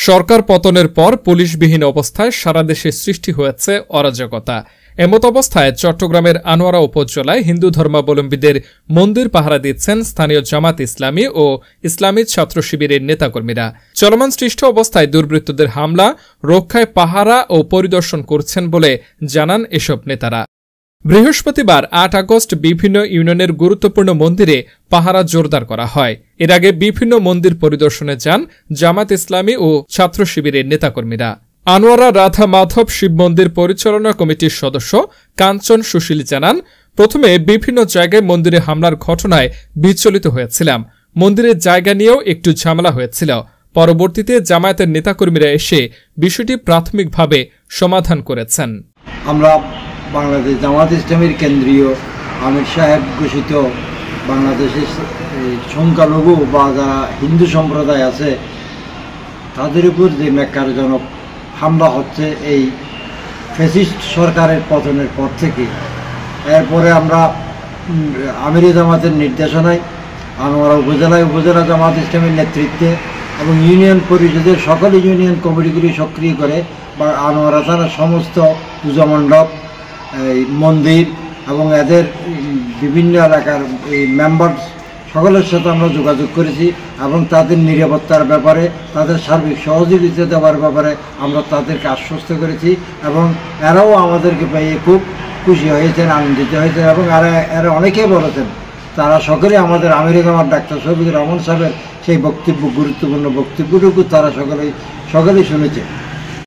সরকার পতনের পর পুলিশবিহীন অবস্থায় সারা দেশে সৃষ্টি হয়েছে অরাজকতা। এমত অবস্থায় চট্টগ্রামের আনোয়ারা উপজেলায় হিন্দু ধর্মাবলম্বীদের মন্দির পাহারা দিচ্ছেন স্থানীয় জামাত ইসলামী ও ইসলামী ছাত্র শিবিরের নেতাকর্মীরা। চলমান সৃষ্ট অবস্থায় দুর্বৃত্তদের হামলা রক্ষায় পাহারা ও পরিদর্শন করছেন বলে জানান এসব নেতারা। বৃহস্পতিবার ৮ আগস্ট বিভিন্ন ইউনিয়নের গুরুত্বপূর্ণ মন্দিরে পাহারা জোরদার করা হয়। এর আগে বিভিন্ন মন্দির পরিদর্শনে যান জামাত ইসলামী ও ছাত্র শিবিরের নেতাকর্মীরা। আনোয়ারা রাধা মাধব শিব মন্দির পরিচালনা কমিটির সদস্য কাঞ্চন সুশীল জানান, প্রথমে বিভিন্ন জায়গায় মন্দিরে হামলার ঘটনায় বিচলিত হয়েছিলাম। মন্দিরের জায়গা নিয়েও একটু ঝামেলা হয়েছিল। পরবর্তীতে জামায়াতের নেতাকর্মীরা এসে বিষয়টি প্রাথমিকভাবে সমাধান করেছেন। আমরা বাংলাদেশ জামাত ইসলামীর কেন্দ্রীয় আমির সাহেব ঘোষিত বাংলাদেশের সংখ্যালঘু বা যারা হিন্দু সম্প্রদায় আছে তাদের উপর যে ন্যাক্কারজনক হামলা হচ্ছে এই ফ্যাসিস্ট সরকারের পতনের পর থেকে, এরপরে আমরা আমির জামাতের নির্দেশনায় আনোয়ারা উপজেলা জামাত ইসলামীর নেতৃত্বে এবং ইউনিয়ন পরিষদের সকল ইউনিয়ন কমিটিগুলি সক্রিয় করে বা আনোয়ারা থানার সমস্ত পূজা মণ্ডপ, এই মন্দির এবং এদের বিভিন্ন এলাকার এই মেম্বার সকলের সাথে আমরা যোগাযোগ করেছি এবং তাদের নিরাপত্তার ব্যাপারে, তাদের সার্বিক সহযোগিতা দেওয়ার ব্যাপারে আমরা তাদেরকে আশ্বস্ত করেছি এবং এরাও আমাদেরকে পেয়ে খুব খুশি হয়েছেন, আনন্দিত হয়েছেন এবং এরা অনেকেই বলেছেন তারা সকলে আমাদের আমির জামাত ডাক্তার শফিকুর রহমান সাহেবের সেই বক্তব্য, গুরুত্বপূর্ণ বক্তব্যটুকু তারা সকলেই শুনেছে।